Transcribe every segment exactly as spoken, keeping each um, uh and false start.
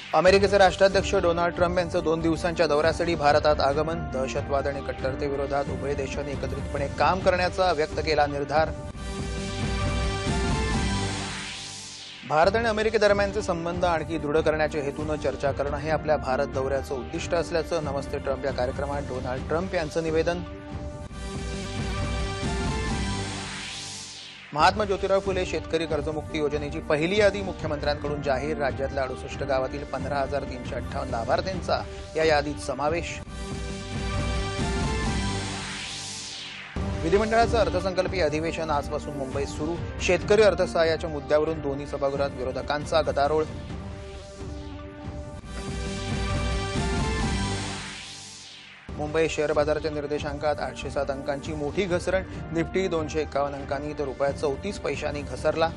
अमेरिकेचे राष्ट्राध्यक्ष Donald Trump यांचं दोन दिवसांच्या दौऱ्यासाठी भारतात आगमन. दहशतवाद आणि कट्टरतेविरोधात उभय देशांनी एकत्रितपणे काम करण्याचा व्यक्त केला निर्धार. भारत आणि अमेरिके दरम्यानचे संबंध आणखी दृढ करण्याच्या हेतून चर्चा करणं हे आपल्या भारत दौऱ्याचं उद्दिष्ट असल्याचं नमस्ते ट्रम्प या कार्यक्रमात डोनाल्ड ट्रम्प यांचं निवेदन. महात्मा ज्योतिराव फुले शेतकरी कर्जमुक्ती योजनेची पहिली यादी मुख्यमंत्र्यांकडून जाहीर. राज्यातल्या अडुसष्ट गावातील पंधरा हजार तीनशे अठ्ठावन्न लाभार्थ्यांचा या यादीत समावेश. विधिमंडळाचं अर्थसंकल्पीय अधिवेशन आजपासून मुंबईत सुरू. शेतकरी अर्थसहाय्याच्या मुद्द्यावरून दोन्ही सभागृहात विरोधकांचा गदारोळ. मुंबई शेअर बाजाराच्या निर्देशांकात आठशे सात अंकांची मोठी घसरण. निफ्टी दोनशे एकावन्न अंकांनी तर रुपया चौतीस पैशांनी घसरला.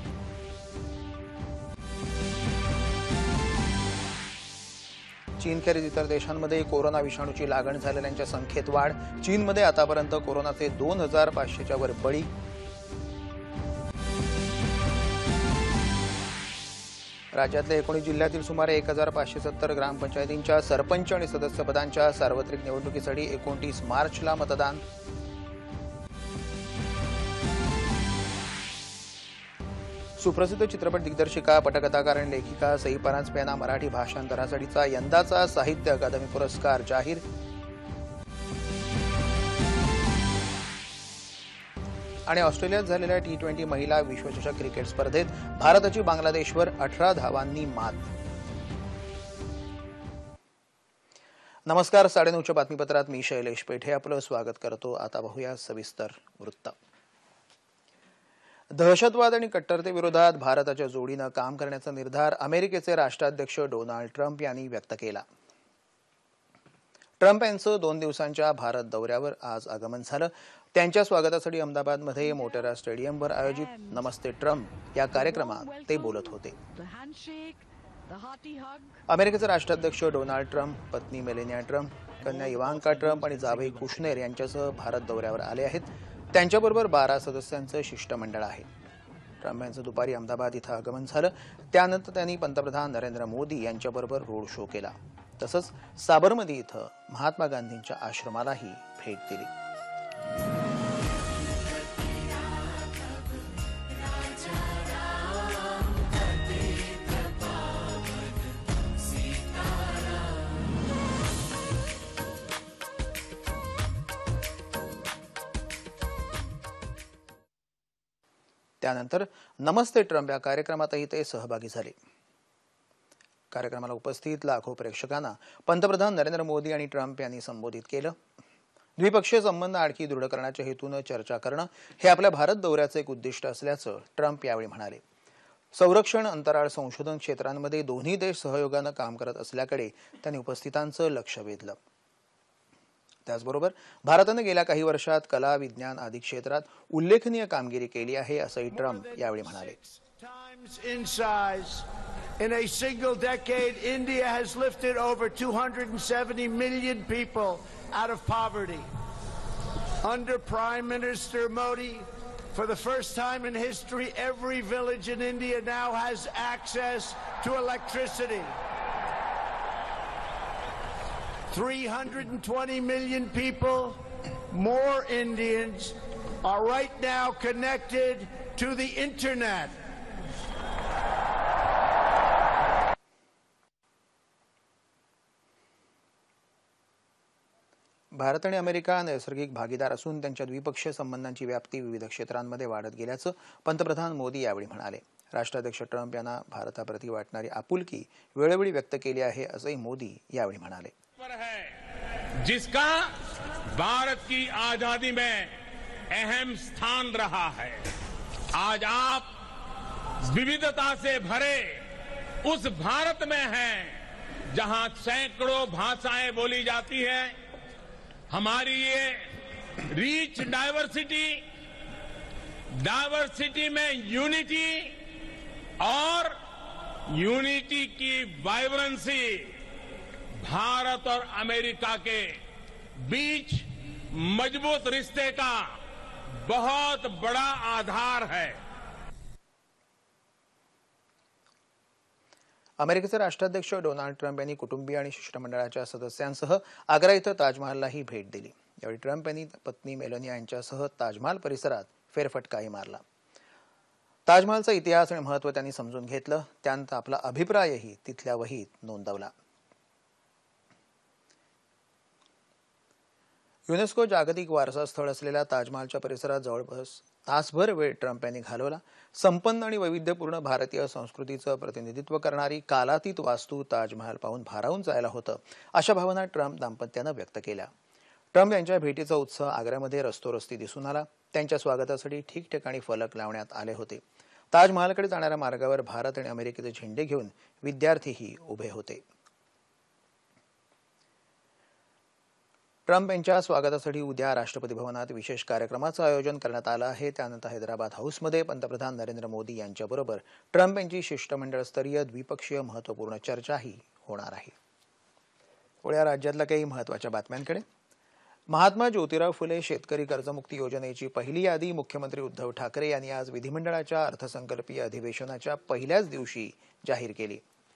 चीनखेरीज इतर देशांमध्ये कोरोना विषाणूची लागण झालेल्यांच्या संख्येत वाढ. चीनमध्ये आतापर्यंत कोरोनाचे दोन हजार पाचशेच्या वर बळी. राज्यातल्या एकोणीस जिल्ह्यातील सुमारे एक हजार पाचशे सत्तर ग्रामपंचायतींच्या सरपंच आणि सदस्यपदांच्या सार्वत्रिक निवडणुकीसाठी एकोणतीस मार्चला मतदान. सुप्रसिद्ध चित्रपट दिग्दर्शिका, पटकथाकार आणि लेखिका सई परांजपे यांना मराठी भाषांतरासाठीचा यंदाचा साहित्य अकादमी पुरस्कार जाहीर. आणि ऑस्ट्रेलियात झालेल्या टी ट्वेंटी महिला विश्वचषक क्रिकेट स्पर्धेत भारताची बांगलादेशवर अठरा धावांनी मात. नमस्कार. साडेनऊच्या बातमीपत्रात मी शैलेश पेठे आपलं स्वागत करतो. आता पाहूया सविस्तर वृत्त. दहशतवाद आणि कट्टरतेविरोधात भारताच्या जोडीनं काम करण्याचा निर्धार अमेरिकेचे राष्ट्राध्यक्ष डोनाल्ड ट्रम्प यांनी व्यक्त केला. ट्रम्प यांचं दोन दिवसांच्या भारत दौऱ्यावर आज आगमन झालं. त्यांच्या स्वागतासाठी अहमदाबादमध्ये मोटेरा स्टेडियमवर आयोजित नमस्ते ट्रम्प या कार्यक्रमात ते बोलत होते. अमेरिकेचे राष्ट्राध्यक्ष डोनाल्ड ट्रम्प, पत्नी मेलेनिया ट्रम्प, कन्या इवांका ट्रम्प आणि जावई कुशनेर यांच्यासह भारत दौऱ्यावर आले आहेत. त्यांच्याबरोबर बारा सदस्यांचं शिष्टमंडळ आहे. ट्रम्प यांचं दुपारी अहमदाबाद इथं आगमन झालं. त्यानंतर त्यांनी पंतप्रधान नरेंद्र मोदी यांच्याबरोबर रोड शो केला. तसंच साबरमती इथं महात्मा गांधींच्या आश्रमालाही भेट दिली. त्यानंतर नमस्ते ट्रम्प या कार्यक्रमातही ते सहभागी झाले. कार्यक्रमाला उपस्थित लाखो प्रेक्षकांना पंतप्रधान नरेंद्र मोदी आणि ट्रम्प यांनी संबोधित केलं. द्विपक्षीय संबंध आणखी दृढ करण्याच्या हेतून चर्चा करणं हे आपल्या भारत दौऱ्याचं एक उद्दिष्ट असल्याचं ट्रम्प यावेळी म्हणाले. संरक्षण, अंतराळ संशोधन क्षेत्रांमध्ये दोन्ही देश सहयोगानं काम करत असल्याकडे त्यांनी उपस्थितांचं लक्ष वेधलं. त्याचबरोबर भारताने गेल्या काही वर्षात कला, विज्ञान आदी क्षेत्रात उल्लेखनीय कामगिरी केली आहे असंही ट्रम्प यावेळी म्हणाले. In a single decade, India has lifted over two hundred seventy million people out of poverty. Under Prime Minister Modi, for the first time in history, every village in India now has access to electricity. three hundred twenty million people, more Indians, are right now connected to the internet. Bharat आणि America नैसर्गिक भागीदार असून त्यांच्या द्विपक्षीय संबंधांची व्याप्ती विविध क्षेत्रांमध्ये वाढत गेल्याचं पंतप्रधान मोदी यावेळी म्हणाले. राष्ट्राध्यक्ष ट्रम्प यांना भारताप्रती वाटणारी आपुलकी वेळोवेळी व्यक्त केली आहे असंही मोदी यावेळी म्हणाले. जिसका भारत की आजादी में अहम स्थान रहा है, आज आप विविधता से भरे उस भारत में हैं जहां सैकड़ों भाषाएं बोली जाती हैं. हमारी ये रिच डाइवर्सिटी, डाइवर्सिटी में यूनिटी और यूनिटी की वाइब्रेंसी भारत और अमेरिका के बीच मजबूत रिश्ते का बहुत बड़ा आधार है. अमेरिकेचे राष्ट्राध्यक्ष डोनाल्ड ट्रम्प यांनी कुटुंबीय आणि शिष्टमंडळाच्या सदस्यांसह आग्रा इथं ताजमहाललाही भेट दिली। यावेळी ट्रम्प यांनी पत्नी मेलानिया यांच्यासह ताजमहाल परिसरात फेरफटकाही मारला। ताजमहालचा इतिहास आणि महत्त्व त्यांनी समजून घेतलं, त्यानंतर आपला अभिप्रायही तिथल्या वहीत नोंदवला। युनेस्को जागतिक वारसा स्थळ असलेल्या ताजमहालच्या परिसरात जवळपास तासभर वेळ ट्रम्प यांनी घालवला। संपन्न आणि वैविध्यपूर्ण भारतीय संस्कृतीचं प्रतिनिधित्व करणारी कालातीत वास्तू ताजमहाल पाहून भारावून जायला होतं, अशा भावना ट्रम्प दाम्पत्यानं व्यक्त केल्या। ट्रम्प यांच्या भेटीचा उत्साह आग्र्यामध्ये रस्तोरस्ती दिसून आला। त्यांच्या स्वागतासाठी ठिकठिकाणी फलक लावण्यात आले होते। ताजमहालकडे जाणाऱ्या मार्गावर भारत आणि अमेरिकेचे झेंडे घेऊन विद्यार्थीही उभे होते। ट्रम्प यांच्या स्वागतासाठी उद्या राष्ट्रपती भवनात विशेष कार्यक्रमाचं आयोजन करण्यात आलं आहे। त्यानंतर हैदराबाद हाऊसमध्ये पंतप्रधान नरेंद्र मोदी यांच्याबरोबर ट्रम्प यांची शिष्टमंडळ स्तरीय द्विपक्षीय महत्त्वपूर्ण चर्चाही होणार आहे। पुढे राज्यातल्या काही महत्त्वाच्या बातम्यांकडे। महात्मा ज्योतिराव फुले शेतकरी कर्जमुक्ती योजनेची पहिली यादी मुख्यमंत्री उद्धव ठाकरे यांनी आज विधिमंडळाच्या अर्थसंकल्पीय अधिवेशनाच्या पहिल्याच दिवशी जाहीर केली।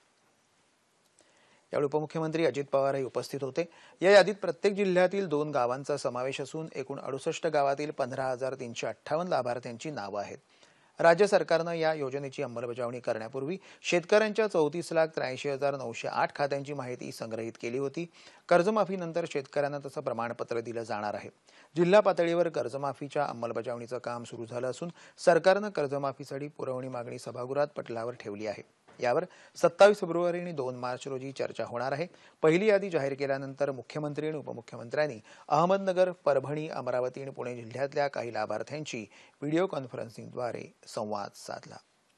यावेळी उपमुख्यमंत्री अजित पवारही उपस्थित होते। या यादीत प्रत्येक जिल्ह्यातील दोन गावांचा समावेश असून एकूण अडुसष्ट गावातील पंधरा हजार तीनशे अठ्ठावन्न लाभार्थ्यांची नावं आहेत। राज्य सरकारनं या योजनेची अंमलबजावणी करण्यापूर्वी शेतकऱ्यांच्या चौतीस लाख त्र्याऐंशी हजार नऊशे आठ खात्यांची माहिती संग्रहित केली होती। कर्जमाफीनंतर शेतकऱ्यांना तसं प्रमाणपत्र दिलं जाणार आहे। जिल्हा पातळीवर कर्जमाफीच्या अंमलबजावणीचं काम सुरू झालं असून सरकारनं कर्जमाफीसाठी पुरवणी मागणी सभागृहात पटलावर ठेवली आहे। यावर सत्तावीस फेब्रुवारी आणि दोन मार्च रोजी चर्चा होणार आहे। पहिली यादी जाहीर केल्यानंतर मुख्यमंत्री आणि उपमुख्यमंत्र्यांनी अहमदनगर, परभणी, अमरावती आणि पुणे जिल्ह्यातल्या काही लाभार्थ्यांशी व्हिडिओ कॉन्फरन्सिंगद्वारे संवाद साधला।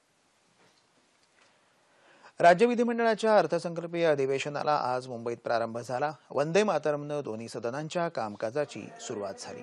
राज्य विधिमंडळाच्या अर्थसंकल्पीय अधिवेशनाला आज मुंबईत प्रारंभ झाला। वंदे मातरमनं दोन्ही सदनांच्या कामकाजाची सुरुवात झाली।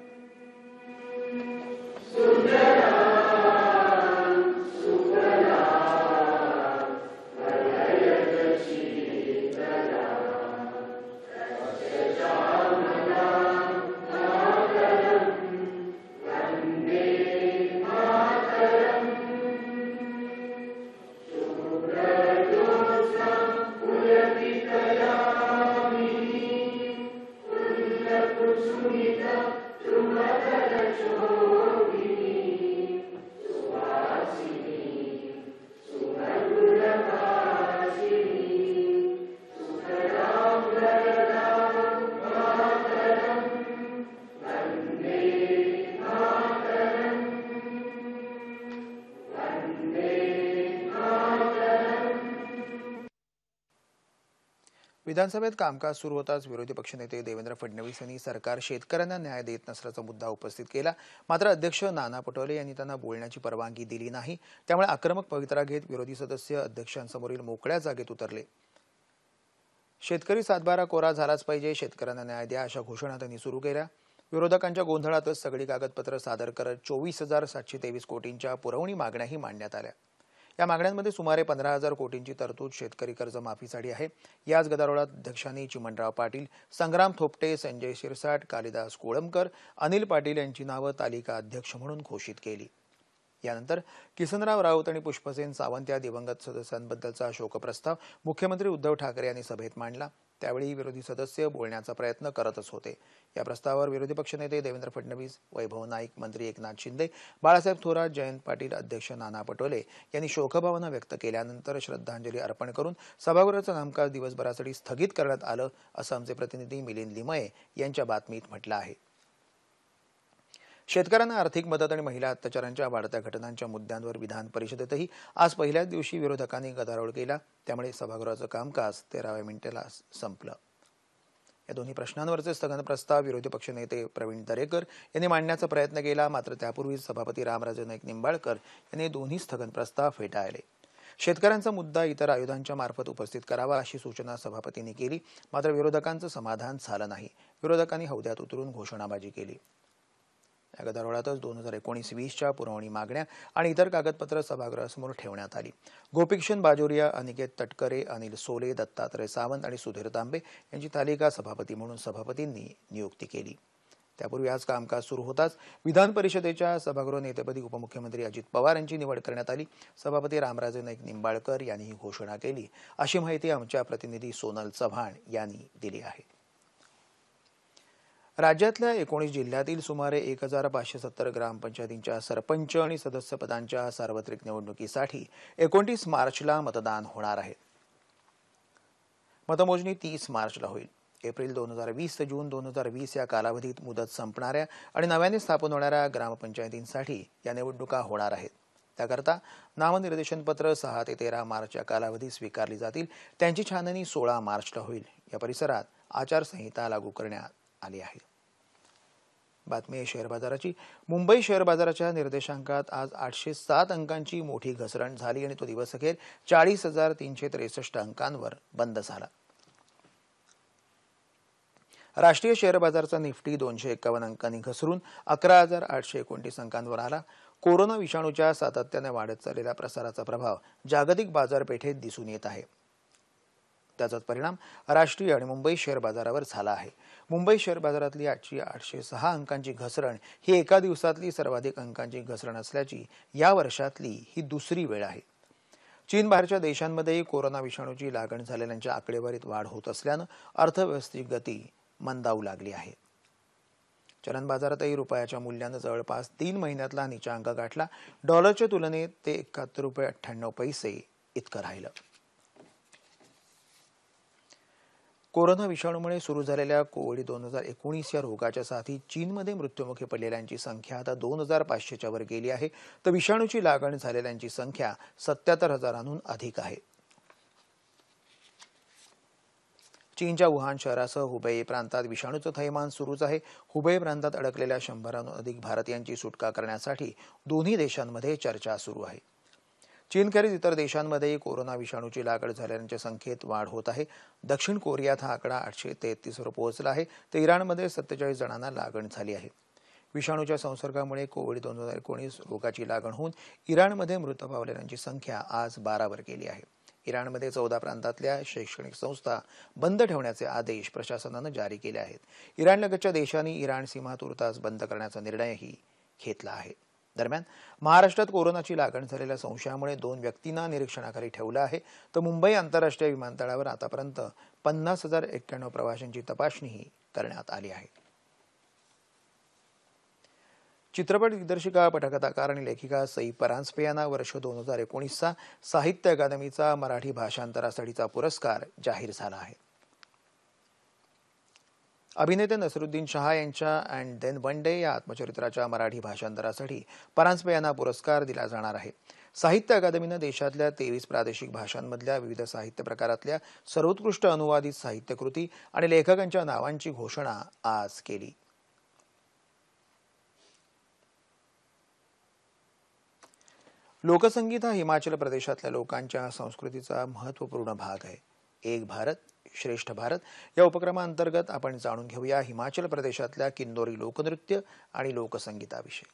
विधानसभेत कामकाज सुरू होताच विरोधी पक्षनेते देवेंद्र फडणवीस यांनी सरकार शेतकऱ्यांना न्याय देत नसल्याचा मुद्दा उपस्थित केला। मात्र अध्यक्ष नाना पटोले यांनी त्यांना बोलण्याची परवानगी दिली नाही। त्यामुळे आक्रमक पवित्रा घेत विरोधी सदस्य अध्यक्षांसमोरील मोकळ्या जागेत उतरले। शेतकरी सातबारा कोरा झालाच पाहिजे, शेतकऱ्यांना न्याय द्या, अशा घोषणा त्यांनी सुरू केल्या। विरोधकांच्या गोंधळातच सगळी कागदपत्र सादर करत चोवीस हजार सातशे तेवीस कोटींच्या पुरवणी मागण्याही मांडण्यात आल्या। या मागण्यांमध्ये सुमारे पंधरा हजार कोटींची तरतूद शेतकरी कर्जमाफीसाठी आहे। याच गदारोळात अध्यक्षांनी चिमणराव पाटील, संग्राम थोपटे, संजय शिरसाट, कालिदास कोळंबकर, अनिल पाटील यांची नावं तालिका अध्यक्ष म्हणून घोषित केली। यानंतर किसनराव राऊत आणि पुष्पसेन सावंत या दिवंगत सदस्यांबद्दलचा शोकप्रस्ताव मुख्यमंत्री उद्धव ठाकरे यांनी सभेत मांडला। त्यावेळी विरोधी सदस्य बोलण्याचा प्रयत्न करतच होते। या प्रस्तावावर विरोधी पक्षनेते देवेंद्र फडणवीस, वैभव नाईक, मंत्री एकनाथ शिंदे, बाळासाहेब थोरात, जयंत पाटील, अध्यक्ष नाना पटोले यांनी शोकभावना व्यक्त केल्यानंतर श्रद्धांजली अर्पण करून सभागृहाचं कामकाज दिवसभरासाठी स्थगित करण्यात आलं, असं आमचे प्रतिनिधी मिलिंद लिमये यांच्या बातमीत म्हटलं आहे। शेतकऱ्यांना आर्थिक मदत आणि महिला अत्याचारांच्या वाढत्या घटनांच्या मुद्द्यांवर विधान परिषदेतही आज पहिल्याच दिवशी विरोधकांनी गदारोळ केला। त्यामुळे सभागृहाचं कामकाज तेराव्या मिनिटाला संपलं। या दोन्ही प्रश्नांवरचे स्थगन प्रस्ताव विरोधी पक्षनेते प्रवीण दरेकर यांनी मांडण्याचा प्रयत्न केला। मात्र त्यापूर्वी सभापती रामराजे नाईक निंबाळकर यांनी दोन्ही स्थगन प्रस्ताव फेटाळले। शेतकऱ्यांचा मुद्दा इतर आयुधांच्या मार्फत उपस्थित करावा अशी सूचना सभापतींनी केली। मात्र विरोधकांचं समाधान झालं नाही। विरोधकांनी हौद्यात उतरून घोषणाबाजी केली। या गदारोळातच दोन हजार एकोणीस वीसच्या पुरवणी मागण्या आणि इतर कागदपत्र सभागृहासमोर ठेवण्यात आली। गोपीकिशन बाजोरिया, अनिकेत तटकरे, अनिल सोले, दत्तात्रय सावंत आणि सुधीर तांबे यांची तालिका सभापती म्हणून सभापतींनी नियुक्ती केली। त्यापूर्वी आज कामकाज सुरू होताच विधान परिषदेच्या सभागृह नेतेपदी उपमुख्यमंत्री अजित पवार यांची निवड करण्यात आली. सभापती रामराजे नाईक निंबाळकर यांनी ही घोषणा केली, अशी माहिती आमच्या प्रतिनिधी सोनल चव्हाण यांनी दिली आहे. राज्यातल्या एकोणीस जिल्ह्यातील सुमारे एक हजार पाचशे सत्तर ग्रामपंचायतींच्या सरपंच आणि सदस्य पदांच्या सार्वत्रिक निवडणुकीसाठी एकोणतीस मार्चला मतदान होणार आहे. मतमोजणी तीस मार्चला होईल. एप्रिल दोन हजार वीस ते जून दोन हजार वीस या कालावधीत मुदत संपणाऱ्या आणि नव्याने स्थापन होणाऱ्या ग्रामपंचायतींसाठी या निवडणुका होणार आहेत. त्याकरता नामनिर्देशनपत्र सहा ते तेरा मार्च या कालावधीत स्वीकारली जातील. त्यांची छाननी सोळा मार्चला होईल. या परिसरात आचारसंहिता लागू करण्यात आली आहे. बातमी आहे शेअर बाजाराची. मुंबई शेअर बाजाराच्या निर्देशांकात आज आठशे सात अंकांची मोठी घसरण झाली आणि तो दिवसअखेर चाळीस हजार तीनशे त्रेसष्ट अंकांवर बंद झाला. राष्ट्रीय शेअर बाजारचा निफ्टी दोनशे एकावन्न अंकांनी घसरून अकरा हजार आठशे एकोणतीस अंकांवर आला. कोरोना विषाणूच्या सातत्याने वाढत चाललेल्या प्रसाराचा प्रभाव जागतिक बाजारपेठेत दिसून येत आहे. त्याचाच परिणाम राष्ट्रीय आणि मुंबई शेअर बाजारावर झाला आहे. मुंबई शेअर बाजारातली आजची आठशे सहा अंकांची घसरण ही एका दिवसातली सर्वाधिक अंकांची घसरण असल्याची या वर्षातली ही दुसरी वेळ आहे. चीन बाहेरच्या देशांमध्येही कोरोना विषाणूची लागण झालेल्यांच्या आकडेवारीत वाढ होत असल्यानं अर्थव्यवस्थेची गती मंदावू लागली आहे. चलन बाजारातही रुपयाच्या मूल्यानं जवळपास तीन महिन्यातला नीचांक गाठला. डॉलरच्या तुलनेत ते एकाहत्तर रुपये अठ्ठ्याण्णव पैसे इतकं राहिलं. कोरोना विषाणूमुळे सुरू झालेल्या कोविड दोन हजार एकोणीस या रोगाच्या साथीत चीनमध्ये मृत्युमुखी पडलेल्यांची संख्या आता दोन हजार पाचशेच्या वर गेली आहे, तर विषाणूची लागण झालेल्यांची संख्या सत्याहत्तर हजारांहून अधिक आहे. चीनच्या वुहान शहरासह हुबेई प्रांतात विषाणूचं थैमान सुरूच आहे. हुबेई प्रांतात अडकलेल्या शंभरांहून अधिक भारतीयांची सुटका करण्यासाठी दोन्ही देशांमध्ये चर्चा सुरू आहे. चीनखेरीज इतर देशांमध्येही कोरोना विषाणूची लागण झालेल्यांच्या संख्येत वाढ होत आहे. दक्षिण कोरियात हा आकडा आठशे तेहतीसवर पोहोचला आहे, तर इराणमध्ये सत्तेचाळीस जणांना लागण झाली आहे. विषाणूच्या संसर्गामुळे कोविड दोन हजार एकोणीस रोगाची लागण होऊन इराणमध्ये मृत पावलेल्यांची संख्या आज बारावर गेली आहे. इराणमध्ये चौदा प्रांतातल्या शैक्षणिक संस्था बंद ठेवण्याचे आदेश प्रशासनानं जारी केले आहेत. इराणलगतच्या देशांनी इराण सीमा तुर्तास बंद करण्याचा निर्णयही घेतला आहे. दरम्यान महाराष्ट्रात कोरोनाची लागण झालेल्या संशयामुळे दोन व्यक्तींना निरीक्षणाखाली ठेवलं आहे, तर मुंबई आंतरराष्ट्रीय विमानतळावर आतापर्यंत पन्नास हजार एक्क्याण्णव प्रवाशांची तपासणीही करण्यात आली आहे. चित्रपट दिग्दर्शिका, पटकथाकार आणि लेखिका सई परांजपे यांना वर्ष दोन हजार एकोणीसचा साहित्य अकादमीचा मराठी भाषांतरासाठीचा पुरस्कार जाहीर झाला आहे. अभिनेते नसरुद्दीन शहा यांच्या अँड देन वन डे या आत्मचरित्राच्या मराठी भाषांतरासाठी परांजपे यांना पुरस्कार दिला जाणार आहे. साहित्य अकादमीनं देशातल्या तेवीस प्रादेशिक भाषांमधल्या विविध साहित्य प्रकारातल्या सर्वोत्कृष्ट अनुवादित साहित्यकृती आणि लेखकांच्या नावांची घोषणा आज केली. लोकसंगीत हा हिमाचल प्रदेशातल्या लोकांच्या संस्कृतीचा महत्त्वपूर्ण भाग आहे. एक भारत श्रेष्ठ भारत या उपक्रमांतर्गत आपण जाणून घेऊया हिमाचल प्रदेशातल्या किन्नौरी लोकनृत्य आणि लोकसंगीताविषयी.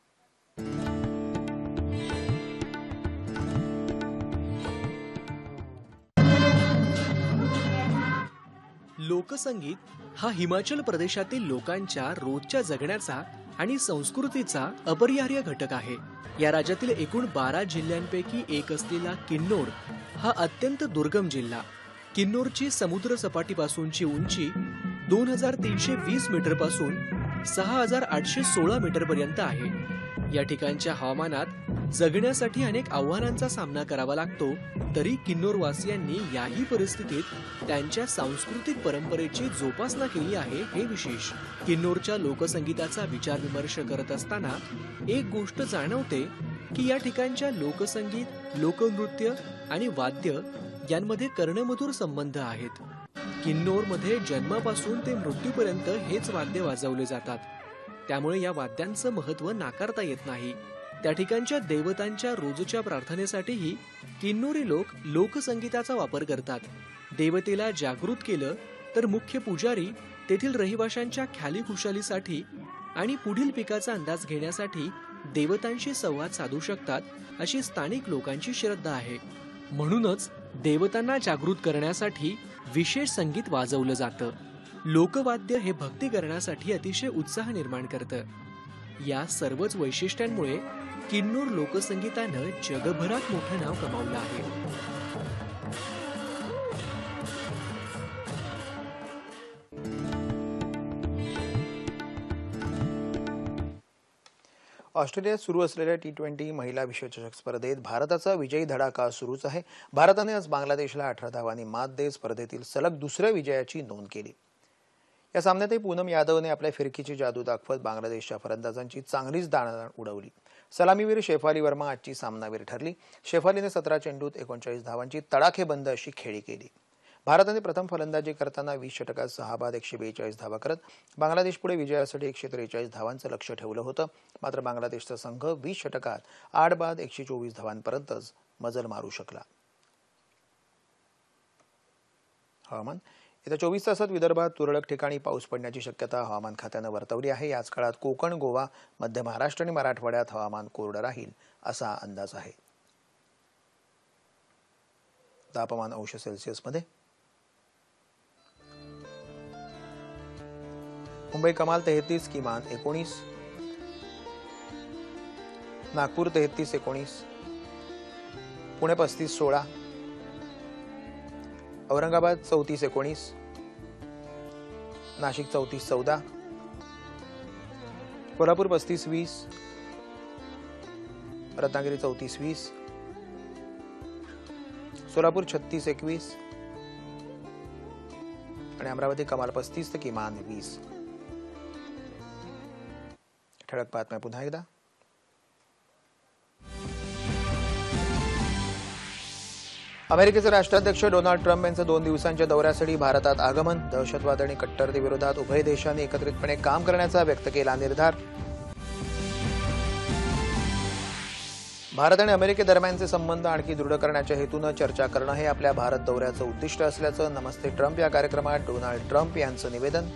लोकसंगीत हा हिमाचल प्रदेशातील लोकांच्या रोजच्या जगण्याचा आणि संस्कृतीचा अपरिहार्य घटक आहे. या राज्यातील एकूण बारा जिल्ह्यांपैकी एक असलेला किन्नौर हा अत्यंत दुर्गम जिल्हा. किन्नौरची समुद्र सपाटीपासूनची उंची दोन हजार तीनशे वीस मीटर पासून सहा हजार आठशे सोळा मीटर पर्यंत आहे. या ठिकाणच्या हवामानात जगण्यासाठी अनेक आव्हानांचा सामना करावा लागतो, तरी किन्नौरवासियांनी याही परिस्थितीत त्यांच्या सांस्कृतिक परंपरेची जोपासना केली आहे हे विशेष. किन्नौरच्या लोकसंगीताचा विचार विमर्श करत असताना एक गोष्ट जाणवते की या ठिकाणच्या लोकसंगीत, लोकनृत्य आणि वाद्य यांमध्ये कर्णमधुर संबंध आहेत. किन्नौरमध्ये जन्मापासून ते मृत्यूपर्यंत हेच वाद्य वाजवले जातात, त्यामुळे या वाद्यांचं महत्त्व नाकारता येत नाही. त्या ठिकाणच्या देवतांच्या रोजच्या प्रार्थनेसाठीही किन्नौरी लोक लोकसंगीताचा वापर करतात. देवतेला जागृत केलं तर मुख्य पुजारी तेथील रहिवाशांच्या ख्याली खुशालीसाठी आणि पुढील पिकाचा अंदाज घेण्यासाठी देवतांशी संवाद साधू शकतात, अशी स्थानिक लोकांची श्रद्धा आहे. म्हणूनच देवतांना जागृत करण्यासाठी विशेष संगीत वाजवलं जातं. लोकवाद्य हे भक्ती करण्यासाठी अतिशय उत्साह निर्माण करतं. या सर्वच वैशिष्ट्यांमुळे किन्नूर लोकसंगीतानं जगभरात मोठं नाव कमावलं आहे. ऑस्ट्रेलियात सुरू असलेल्या टी ट्वेंटी महिला विश्वचषक स्पर्धेत भारताचा विजयी धडाका सुरूच आहे. भारताने आज बांगलादेशला अठरा धावांनी मात देत स्पर्धेतील सलग दुसऱ्या विजयाची नोंद केली. या सामन्यातही पूनम यादवने आपल्या फिरकीची जादू दाखवत बांगलादेशच्या फलंदाजांची चांगलीच दाणादाण उडवली. सलामीवीर शेफाली वर्मा आजची सामनावीर ठरली. शेफालीने सतरा चेंडूत एकोणचाळीस धावांची तडाखेबंद अशी खेळी केली. भारताने प्रथम फलंदाजी करताना वीस षटकात सहा बाद एकशे बेचाळीस धावा करत बांगलादेशपुढे विजयासाठी एकशे त्रेचाळीस धावांचं लक्ष ठेवलं होतं. मात्र बांगलादेशचा संघ वीस षटकात आठ बाद एकशे चोवीस धावांपर्यंतच मजल मारू शकला. हवामान. येत्या चोवीस तासात विदर्भात तुरळक ठिकाणी पाऊस पडण्याची शक्यता हवामान खात्यानं वर्तवली आहे. याच काळात कोकण, गोवा, मध्य महाराष्ट्र आणि मराठवाड्यात हवामान कोरडं राहील असा अंदाज आहे. तापमान अंश सेल्सिअसमध्ये. मुंबई कमाल तेहतीस, किमान एकोणीस. नागपूर तेहतीस एकोणीस. पुणे पस्तीस सोळा. औरंगाबाद चौतीस एकोणीस. नाशिक चौतीस चौदा. कोल्हापूर पस्तीस वीस. रत्नागिरी चौतीस वीस. सोलापूर छत्तीस एकवीस. आणि अमरावती कमाल पस्तीस तर किमान वीस. ठळक बातम्या पुन्हा एकदा. अमेरिकेचे राष्ट्राध्यक्ष डोनाल्ड ट्रम्प यांचं दोन दिवसांच्या दौऱ्यासाठी भारतात आगमन. दहशतवाद आणि कट्टरतेविरोधात उभय देशांनी एकत्रितपणे काम करण्याचा व्यक्त केला निर्धार. भारत आणि अमेरिकेदरम्यानचे संबंध आणखी दृढ करण्याच्या हेतूनं चर्चा करणं हे आपल्या भारत दौऱ्याचं उद्दिष्ट असल्याचं नमस्ते ट्रम्प या कार्यक्रमात डोनाल्ड ट्रम्प यांचं निवेदन.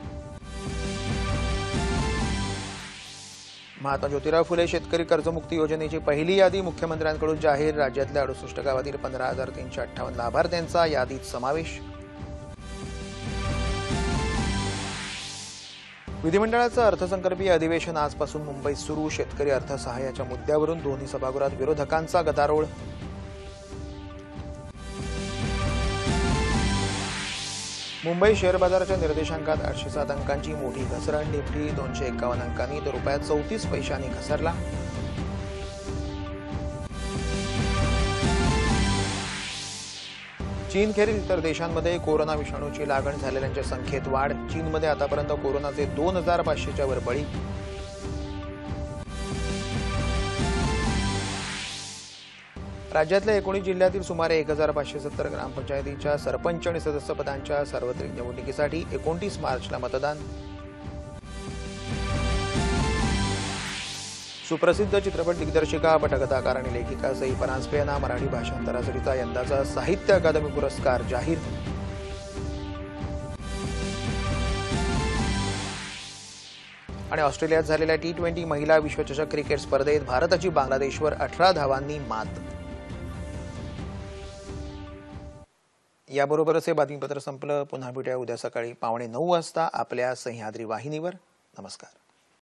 महात्मा ज्योतिराव फुले शेतकरी कर्जमुक्ती योजनेची पहिली यादी मुख्यमंत्र्यांकडून जाहीर. राज्यातल्या अडुसष्ट गावातील पंधरा हजार तीनशे अठ्ठावन्न लाभार्थ्यांचा यादीत समावेश. विधिमंडळाचं अर्थसंकल्पीय अधिवेशन आजपासून मुंबईत सुरू. शेतकरी अर्थसहाय्याच्या मुद्द्यावरून दोन्ही सभागृहात विरोधकांचा गदारोळ. मुंबई शेअर बाजाराच्या निर्देशांकात आठशे सात अंकांची मोठी घसरण. निफ्टी दोनशे एकावन्न अंकांनी तर रुपयात चौतीस पैशांनी घसरला. चीनखेरीज इतर देशांमध्ये कोरोना विषाणूची लागण झालेल्यांच्या संख्येत वाढ. चीनमध्ये आतापर्यंत कोरोनाचे दोन हजार पाचशेच्या वर बळी. राज्यातल्या एकोणीस जिल्ह्यातील सुमारे एक हजार पाचशे सत्तर ग्रामपंचायतींच्या सरपंच आणि सदस्य पदांच्या सार्वत्रिक निवडणुकीसाठी एकोणतीस मार्चला मतदान. सुप्रसिद्ध चित्रपट दिग्दर्शिका, पटकथाकार आणि लेखिका सई परांजपे यांना मराठी भाषांतरासाठीचा यंदाचा साहित्य अकादमी पुरस्कार जाहीर. आणि ऑस्ट्रेलियात झालेल्या टी ट्वेंटी महिला विश्वचषक क्रिकेट स्पर्धेत भारताची बांगलादेशवर अठरा धावांनी मात. याबरोबरच हे बातमीपत्र संपलं. पुन्हा भेटूया उद्या सकाळी पावणे नऊ वाजता आपल्या सह्याद्री वाहिनीवर. नमस्कार.